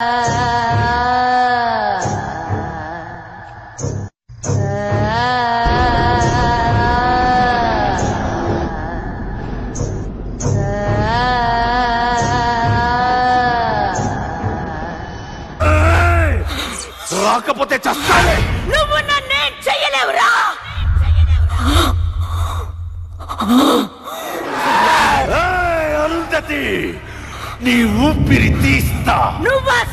రాకపోతే చస్తాలే. నువ్వు నన్నేం చెయ్యలేవురా. అరుంధతి, నీ ఊపిరి తీస్తా. నువ్వు